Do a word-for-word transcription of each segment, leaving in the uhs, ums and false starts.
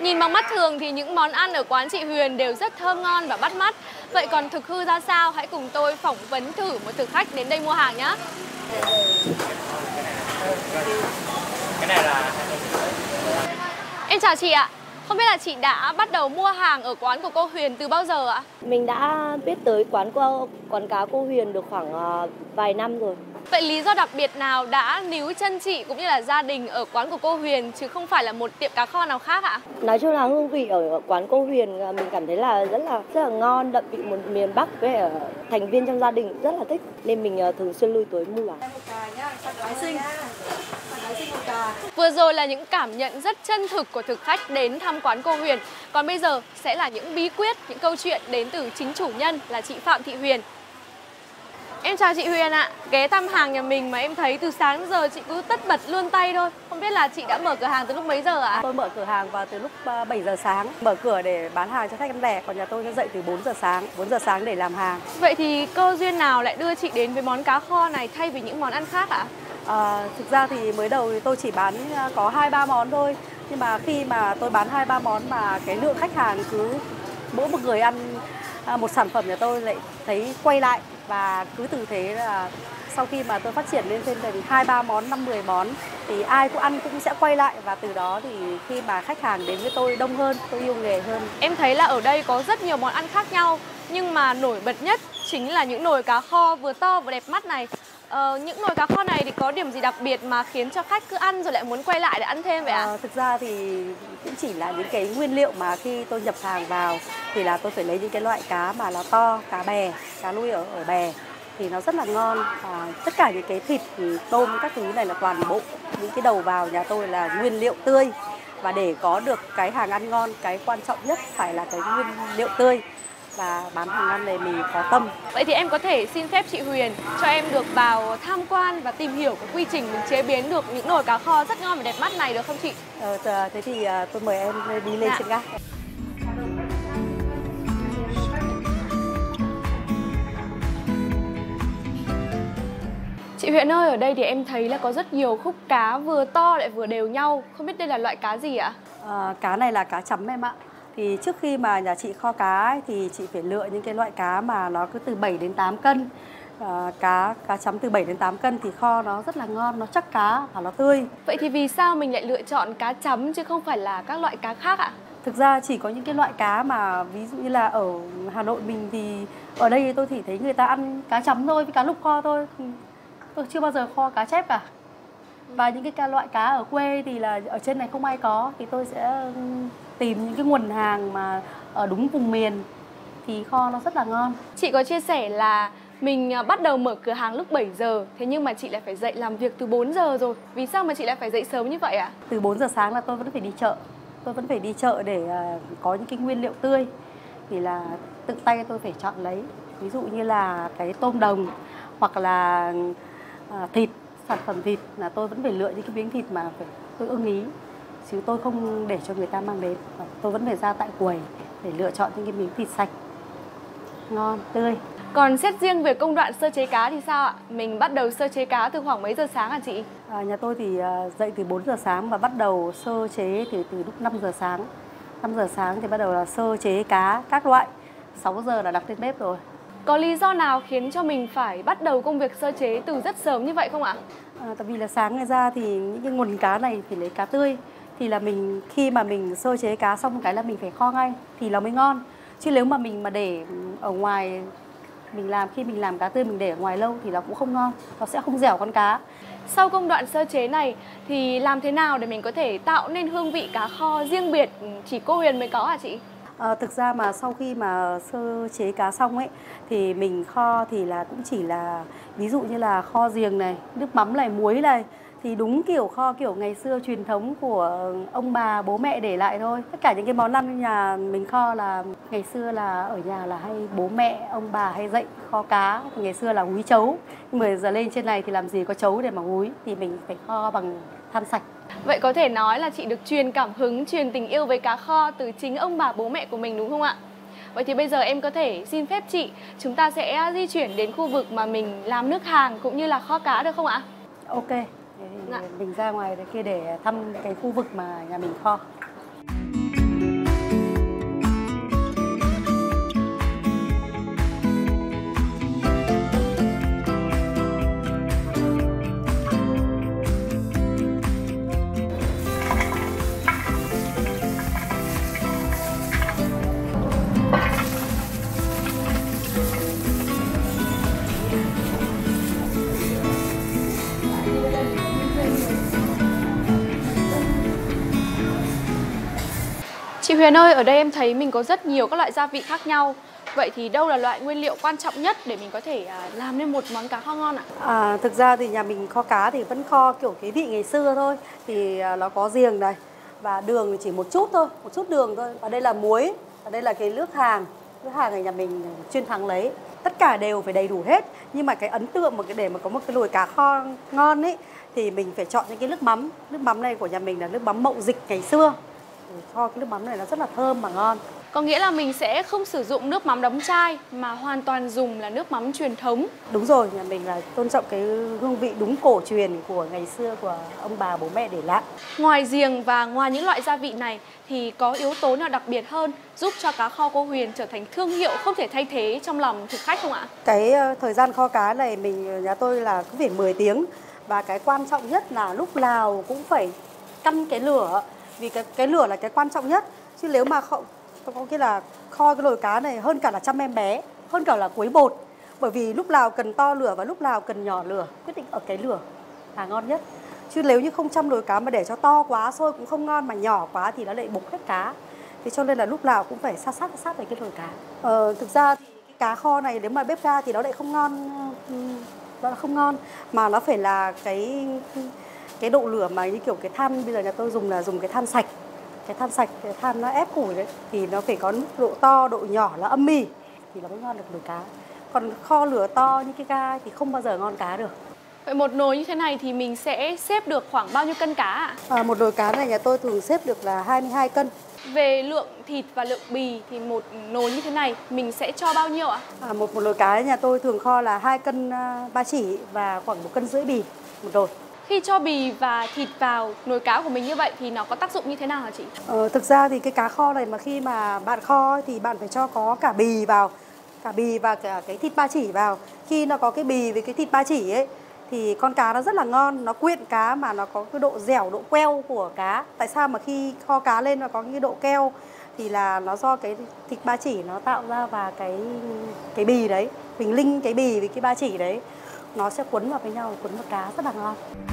Nhìn bằng mắt thường thì những món ăn ở quán chị Huyền đều rất thơm ngon và bắt mắt. Vậy còn thực hư ra sao? Hãy cùng tôi phỏng vấn thử một thực khách đến đây mua hàng nhé. Cái này là... Em chào chị ạ. Không biết là chị đã bắt đầu mua hàng ở quán của cô Huyền từ bao giờ ạ? Mình đã biết tới quán cô, quán cá cô Huyền được khoảng uh, vài năm rồi. Vậy lý do đặc biệt nào đã níu chân chị cũng như là gia đình ở quán của cô Huyền chứ không phải là một tiệm cá kho nào khác ạ? Nói chung là hương vị ở quán cô Huyền mình cảm thấy là rất là rất là ngon, đậm vị một miền Bắc với ở thành viên trong gia đình rất là thích nên mình uh, thường xuyên lui tới mua. Vừa rồi là những cảm nhận rất chân thực của thực khách đến thăm quán cô Huyền. Còn bây giờ sẽ là những bí quyết, những câu chuyện đến từ chính chủ nhân là chị Phạm Thị Huyền. Em chào chị Huyền ạ. Ghé thăm hàng nhà mình mà em thấy từ sáng đến giờ chị cứ tất bật luôn tay thôi. Không biết là chị đã mở cửa hàng từ lúc mấy giờ ạ? Tôi mở cửa hàng vào từ lúc bảy giờ sáng. Mở cửa để bán hàng cho khách ăn lẻ. Còn nhà tôi sẽ dậy từ bốn giờ sáng. bốn giờ sáng để làm hàng. Vậy thì cơ duyên nào lại đưa chị đến với món cá kho này thay vì những món ăn khác ạ? À, thực ra thì mới đầu thì tôi chỉ bán có hai ba món thôi. Nhưng mà khi mà tôi bán hai ba món mà cái lượng khách hàng cứ mỗi một người ăn một sản phẩm nhà tôi lại thấy quay lại. Và cứ từ thế là sau khi mà tôi phát triển lên trên thành hai ba món, năm mười món thì ai cũng ăn cũng sẽ quay lại. Và từ đó thì khi mà khách hàng đến với tôi đông hơn, tôi yêu nghề hơn. Em thấy là ở đây có rất nhiều món ăn khác nhau. Nhưng mà nổi bật nhất chính là những nồi cá kho vừa to vừa đẹp mắt này. Ờ, những nồi cá kho này thì có điểm gì đặc biệt mà khiến cho khách cứ ăn rồi lại muốn quay lại để ăn thêm vậy ạ? À, thực ra thì cũng chỉ là những cái nguyên liệu mà khi tôi nhập hàng vào thì là tôi phải lấy những cái loại cá mà nó to, cá bè, cá nuôi ở ở bè thì nó rất là ngon. À, tất cả những cái thịt, tôm các thứ này là toàn bộ những cái đầu vào nhà tôi là nguyên liệu tươi. Và để có được cái hàng ăn ngon, cái quan trọng nhất phải là cái nguyên liệu tươi. Và bán hàng ăn này mình có tâm. Vậy thì em có thể xin phép chị Huyền cho em được vào tham quan và tìm hiểu cái quy trình mình chế biến được những nồi cá kho rất ngon và đẹp mắt này được không chị? Ờ, thế thì tôi mời em đi lên dạ. trên gác. Chị Huyền ơi, ở đây thì em thấy là có rất nhiều khúc cá vừa to lại vừa đều nhau. Không biết đây là loại cá gì ạ? À, cá này là cá chấm em ạ. Thì trước khi mà nhà chị kho cá ấy, thì chị phải lựa những cái loại cá mà nó cứ từ bảy đến tám cân. À, cá cá chấm từ bảy đến tám cân thì kho nó rất là ngon, nó chắc cá và nó tươi. Vậy thì vì sao mình lại lựa chọn cá chấm chứ không phải là các loại cá khác ạ? Thực ra chỉ có những cái loại cá mà ví dụ như là ở Hà Nội mình thì ở đây tôi chỉ thấy người ta ăn cá chấm thôi với cá lục kho thôi. Tôi chưa bao giờ kho cá chép cả. Và những cái loại cá ở quê thì là ở trên này không ai có thì tôi sẽ tìm những cái nguồn hàng mà ở đúng vùng miền thì kho nó rất là ngon. Chị có chia sẻ là mình bắt đầu mở cửa hàng lúc bảy giờ, thế nhưng mà chị lại phải dậy làm việc từ bốn giờ rồi. Vì sao mà chị lại phải dậy sớm như vậy ạ? Từ bốn giờ sáng là tôi vẫn phải đi chợ. Tôi vẫn phải đi chợ để có những cái nguyên liệu tươi. Thì là tự tay tôi phải chọn lấy. Ví dụ như là cái tôm đồng hoặc là thịt, sản phẩm thịt là tôi vẫn phải lựa những cái miếng thịt mà phải tôi ưng ý. Chứ tôi không để cho người ta mang đến. Tôi vẫn phải ra tại quầy để lựa chọn những cái miếng thịt sạch, ngon, tươi. Còn xét riêng về công đoạn sơ chế cá thì sao ạ? Mình bắt đầu sơ chế cá từ khoảng mấy giờ sáng hả chị? À, nhà tôi thì dậy từ bốn giờ sáng và bắt đầu sơ chế từ, từ lúc năm giờ sáng. năm giờ sáng thì bắt đầu là sơ chế cá các loại. sáu giờ là đặt lên bếp rồi. Có lý do nào khiến cho mình phải bắt đầu công việc sơ chế từ rất sớm như vậy không ạ? À, tại vì là sáng ngày ra thì những cái nguồn cá này thì lấy cá tươi. Thì là mình khi mà mình sơ chế cá xong cái là mình phải kho ngay thì nó mới ngon. Chứ nếu mà mình mà để ở ngoài, mình làm khi mình làm cá tươi mình để ở ngoài lâu thì nó cũng không ngon, nó sẽ không dẻo con cá. Sau công đoạn sơ chế này thì làm thế nào để mình có thể tạo nên hương vị cá kho riêng biệt chỉ cô Huyền mới có hả chị? À, thực ra mà sau khi mà sơ chế cá xong ấy thì mình kho thì là cũng chỉ là ví dụ như là kho riềng này, nước mắm này, muối này thì đúng kiểu kho kiểu ngày xưa truyền thống của ông bà bố mẹ để lại thôi. Tất cả những cái món ăn nhà mình kho là ngày xưa là ở nhà là hay bố mẹ ông bà hay dạy kho cá, ngày xưa là húi chấu. Nhưng mà giờ lên trên này thì làm gì có chấu để mà húi thì mình phải kho bằng than sạch. Vậy có thể nói là chị được truyền cảm hứng, truyền tình yêu với cá kho từ chính ông bà bố mẹ của mình đúng không ạ? Vậy thì bây giờ em có thể xin phép chị, chúng ta sẽ di chuyển đến khu vực mà mình làm nước hàng cũng như là kho cá được không ạ? Ok, thì mình ra ngoài kia để thăm cái khu vực mà nhà mình kho. Chị Huyền ơi, ở đây em thấy mình có rất nhiều các loại gia vị khác nhau. Vậy thì đâu là loại nguyên liệu quan trọng nhất để mình có thể à, làm nên một món cá kho ngon ạ? À, thực ra thì nhà mình kho cá thì vẫn kho kiểu cái vị ngày xưa thôi. Thì à, nó có giềng này và đường thì chỉ một chút thôi, một chút đường thôi. Và đây là muối, và đây là cái nước hàng. Nước hàng này nhà mình chuyên thắng lấy. Tất cả đều phải đầy đủ hết. Nhưng mà cái ấn tượng mà cái để mà có một cái nồi cá kho ngon ấy thì mình phải chọn những cái nước mắm. Nước mắm này của nhà mình là nước mắm Mậu Dịch ngày xưa. Kho cái nước mắm này nó rất là thơm và ngon. Có nghĩa là mình sẽ không sử dụng nước mắm đóng chai mà hoàn toàn dùng là nước mắm truyền thống. Đúng rồi, nhà mình là tôn trọng cái hương vị đúng cổ truyền của ngày xưa của ông bà bố mẹ để lại. Ngoài giềng và ngoài những loại gia vị này thì có yếu tố nào đặc biệt hơn giúp cho cá kho cô Huyền trở thành thương hiệu không thể thay thế trong lòng thực khách không ạ? Cái thời gian kho cá này mình nhà tôi là cứ phải mười tiếng. Và cái quan trọng nhất là lúc nào cũng phải căn cái lửa. Vì cái, cái lửa là cái quan trọng nhất. Chứ nếu mà không, có nghĩa là kho cái nồi cá này hơn cả là chăm em bé, hơn cả là quấy bột. Bởi vì lúc nào cần to lửa và lúc nào cần nhỏ lửa, quyết định ở cái lửa là ngon nhất. Chứ nếu như không chăm nồi cá mà để cho to quá sôi cũng không ngon, mà nhỏ quá thì nó lại bục hết cá. Thế cho nên là lúc nào cũng phải sát sát sát với cái nồi cá. Ờ, thực ra thì cái cá kho này nếu mà bếp ga thì nó lại không ngon, nó là không ngon, mà nó phải là cái cái độ lửa mà như kiểu cái than bây giờ nhà tôi dùng là dùng cái than sạch. Cái than sạch, cái than nó ép củi đấy thì nó phải có độ to, độ nhỏ là âm mì thì nó mới ngon được nồi cá. Còn kho lửa to như cái ga thì không bao giờ ngon cá được. Vậy một nồi như thế này thì mình sẽ xếp được khoảng bao nhiêu cân cá ạ? À, một nồi cá này nhà tôi thường xếp được là hai mươi hai cân. Về lượng thịt và lượng bì thì một nồi như thế này mình sẽ cho bao nhiêu ạ? À, một, một nồi cá nhà tôi thường kho là hai cân ba chỉ và khoảng một cân rưỡi bì một nồi. Khi cho bì và thịt vào nồi cá của mình như vậy thì nó có tác dụng như thế nào hả chị? Ờ, thực ra thì cái cá kho này mà khi mà bạn kho thì bạn phải cho có cả bì vào, cả bì và cả cái thịt ba chỉ vào. Khi nó có cái bì với cái thịt ba chỉ ấy thì con cá nó rất là ngon, nó quyện cá mà nó có cái độ dẻo, độ queo của cá. Tại sao mà khi kho cá lên nó có cái độ keo thì là nó do cái thịt ba chỉ nó tạo ra và cái cái bì đấy, mình linh cái bì với cái ba chỉ đấy nó sẽ quấn vào với nhau, quấn vào cá rất là ngon.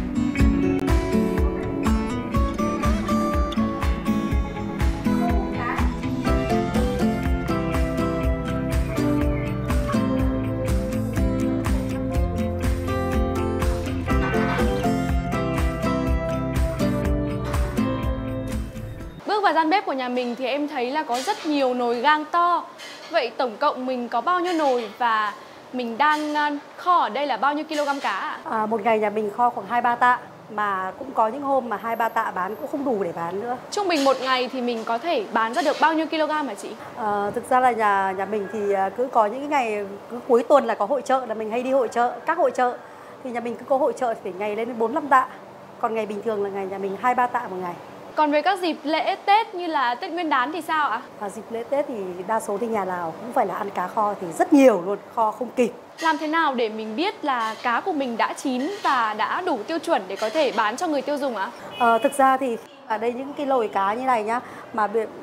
Bước vào gian bếp của nhà mình thì em thấy là có rất nhiều nồi gang to. Vậy tổng cộng mình có bao nhiêu nồi và mình đang kho ở đây là bao nhiêu kg cá ạ? À, một ngày nhà mình kho khoảng hai ba tạ, mà cũng có những hôm mà hai ba tạ bán cũng không đủ để bán nữa. Trung bình một ngày thì mình có thể bán ra được bao nhiêu kg hả chị? À, thực ra là nhà nhà mình thì cứ có những cái ngày cứ cuối tuần là có hội chợ là mình hay đi hội chợ, các hội chợ thì nhà mình cứ có hội chợ thì phải ngày lên đến bốn năm tạ. Còn ngày bình thường là ngày nhà mình hai ba tạ một ngày. Còn với các dịp lễ Tết như là Tết Nguyên đán thì sao ạ? À, dịp lễ Tết thì đa số thì nhà nào cũng phải là ăn cá kho thì rất nhiều luôn, kho không kịp. Làm thế nào để mình biết là cá của mình đã chín và đã đủ tiêu chuẩn để có thể bán cho người tiêu dùng ạ? À, thực ra thì ở đây những cái nồi cá như này nhá, mà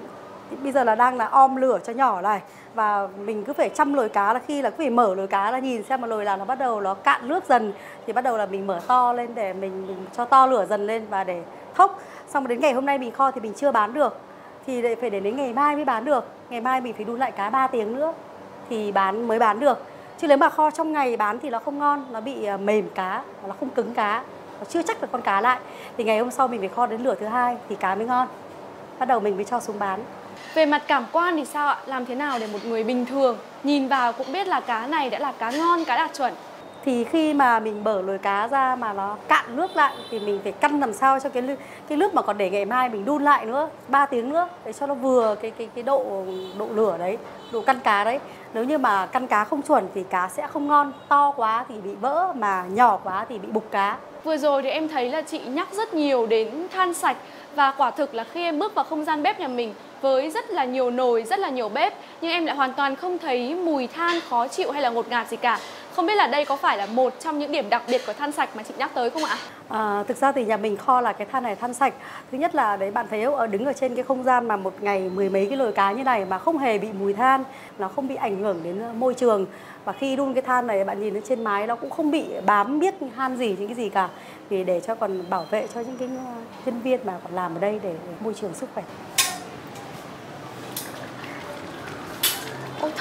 bây giờ là đang là om lửa cho nhỏ này và mình cứ phải chăm nồi cá, là khi là cứ phải mở nồi cá là nhìn xem mà nồi nào nó bắt đầu nó cạn nước dần thì bắt đầu là mình mở to lên để mình, mình cho to lửa dần lên và để thốc. Xong rồi đến ngày hôm nay mình kho thì mình chưa bán được thì phải đến đến ngày mai mới bán được. Ngày mai mình phải đun lại cá ba tiếng nữa thì bán mới bán được. Chứ nếu mà kho trong ngày bán thì nó không ngon, nó bị mềm cá, nó không cứng cá, nó chưa chắc được con cá lại. Thì ngày hôm sau mình phải kho đến lửa thứ hai thì cá mới ngon. Bắt đầu mình mới cho xuống bán. Về mặt cảm quan thì sao ạ? Làm thế nào để một người bình thường nhìn vào cũng biết là cá này đã là cá ngon, cá đạt chuẩn? Thì khi mà mình mở nồi cá ra mà nó cạn nước lại thì mình phải căn làm sao cho cái cái nước mà còn để ngày mai mình đun lại nữa ba tiếng nữa để cho nó vừa cái cái cái độ độ lửa đấy, độ căn cá đấy. Nếu như mà căn cá không chuẩn thì cá sẽ không ngon, to quá thì bị vỡ mà nhỏ quá thì bị bục cá. Vừa rồi thì em thấy là chị nhắc rất nhiều đến than sạch và quả thực là khi em bước vào không gian bếp nhà mình với rất là nhiều nồi, rất là nhiều bếp nhưng em lại hoàn toàn không thấy mùi than khó chịu hay là ngột ngạt gì cả. Không biết là đây có phải là một trong những điểm đặc biệt của than sạch mà chị nhắc tới không ạ? À, thực ra thì nhà mình kho là cái than này than sạch. Thứ nhất là đấy bạn thấy ở đứng ở trên cái không gian mà một ngày mười mấy cái nồi cá như này mà không hề bị mùi than, nó không bị ảnh hưởng đến môi trường. Và khi đun cái than này bạn nhìn lên trên mái nó cũng không bị bám biết than gì những cái gì cả. Vì để cho còn bảo vệ cho những cái nhân viên mà còn làm ở đây để môi trường sức khỏe.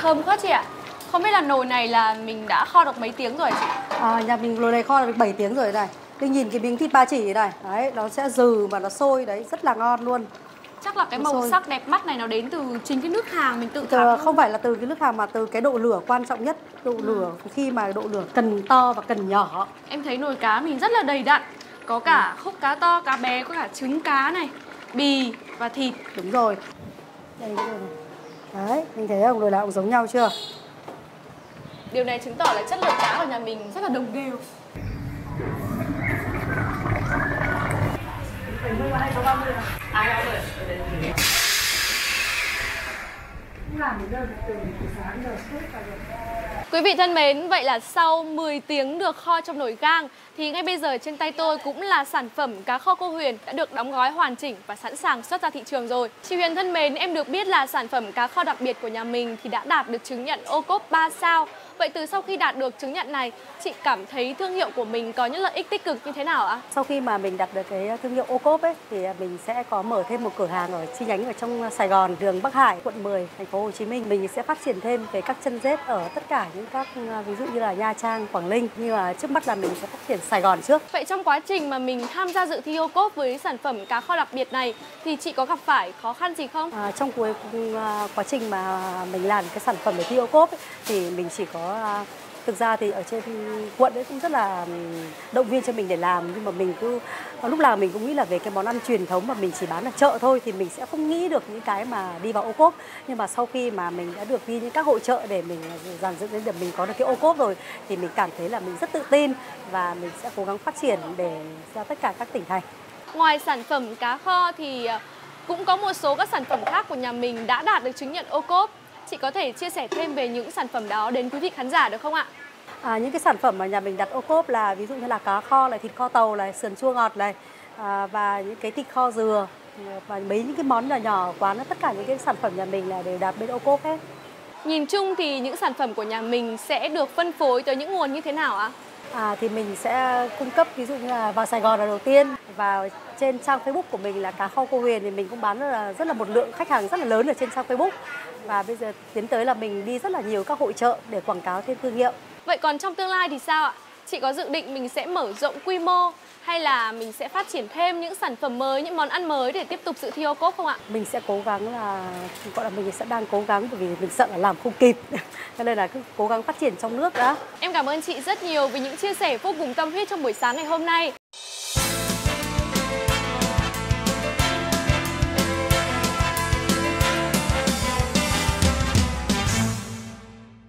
thơm quá chị ạ. Không biết là nồi này là mình đã kho được mấy tiếng rồi chị? À, nhà mình nồi này kho được bảy tiếng rồi này. Tôi nhìn cái miếng thịt ba chỉ này, đấy, nó sẽ dừ mà nó sôi đấy, rất là ngon luôn. Chắc là cái Nó màu sôi. sắc đẹp mắt này nó đến từ chính cái nước hàng mình tự Từ, thắng. không phải là từ cái nước hàm mà từ cái độ lửa quan trọng nhất. Độ Ừ. lửa, khi mà độ lửa cần to và cần nhỏ. Em thấy nồi cá mình rất là đầy đặn. Có cả khúc cá to, cá bé, có cả trứng cá này, bì và thịt. Đúng rồi. Đây, cái nồi này. Đấy, mình thấy không, nồi nào cũng giống nhau chưa? Điều này chứng tỏ là chất lượng cá ở nhà mình rất là đồng đều. Quý vị thân mến, vậy là sau mười tiếng được kho trong nồi gang thì ngay bây giờ trên tay tôi cũng là sản phẩm cá kho cô Huyền đã được đóng gói hoàn chỉnh và sẵn sàng xuất ra thị trường rồi. Chị Huyền thân mến, em được biết là sản phẩm cá kho đặc biệt của nhà mình thì đã đạt được chứng nhận ô cốp ba sao. Vậy từ sau khi đạt được chứng nhận này, chị cảm thấy thương hiệu của mình có những lợi ích tích cực như thế nào ạ? Sau khi mà mình đạt được cái thương hiệu ô cốp ấy thì mình sẽ có mở thêm một cửa hàng ở chi nhánh ở trong Sài Gòn, đường Bắc Hải, quận mười, thành phố Hồ Chí Minh. Mình sẽ phát triển thêm về các chân rết ở tất cả những các ví dụ như là Nha Trang, Quảng Ninh, nhưng mà trước mắt là mình sẽ phát triển Sài Gòn trước. Vậy trong quá trình mà mình tham gia dự thi ô cốp với sản phẩm cá kho đặc biệt này thì chị có gặp phải khó khăn gì không? À, trong cuối à, quá trình mà mình làm cái sản phẩm để thi ô cốp ấy, thì mình chỉ có à, thực ra thì ở trên quận ấy cũng rất là động viên cho mình để làm, nhưng mà mình cứ lúc nào mình cũng nghĩ là về cái món ăn truyền thống mà mình chỉ bán ở chợ thôi thì mình sẽ không nghĩ được những cái mà đi vào ô cốp. Nhưng mà sau khi mà mình đã được đi những các hội chợ để mình dàn dựng đến để mình có được cái ô cốp rồi thì mình cảm thấy là mình rất tự tin và mình sẽ cố gắng phát triển để ra tất cả các tỉnh thành. Ngoài sản phẩm cá kho thì cũng có một số các sản phẩm khác của nhà mình đã đạt được chứng nhận ô cốp. Chị có thể chia sẻ thêm về những sản phẩm đó đến quý vị khán giả được không ạ? À, những cái sản phẩm mà nhà mình đặt ô cốp là ví dụ như là cá kho này, thịt kho tàu này, sườn chua ngọt này, à, và những cái thịt kho dừa và mấy những cái món nhỏ nhỏ quán, tất cả những cái sản phẩm nhà mình là đều đạt bên ô cốp hết. Nhìn chung thì những sản phẩm của nhà mình sẽ được phân phối tới những nguồn như thế nào ạ? À, thì mình sẽ cung cấp ví dụ như là vào Sài Gòn là đầu tiên, và trên trang Facebook của mình là cá kho cô Huyền thì mình cũng bán rất là, rất là một lượng khách hàng rất là lớn ở trên trang Facebook. Và bây giờ tiến tới là mình đi rất là nhiều các hội chợ để quảng cáo thêm thương hiệu. Vậy còn trong tương lai thì sao ạ? Chị có dự định mình sẽ mở rộng quy mô hay là mình sẽ phát triển thêm những sản phẩm mới, những món ăn mới để tiếp tục dự thi ô cốp không ạ? Mình sẽ cố gắng là, gọi là mình sẽ đang cố gắng bởi vì mình sợ là làm không kịp. Cho nên là cứ cố gắng phát triển trong nước đã. Em cảm ơn chị rất nhiều vì những chia sẻ vô cùng tâm huyết trong buổi sáng ngày hôm nay.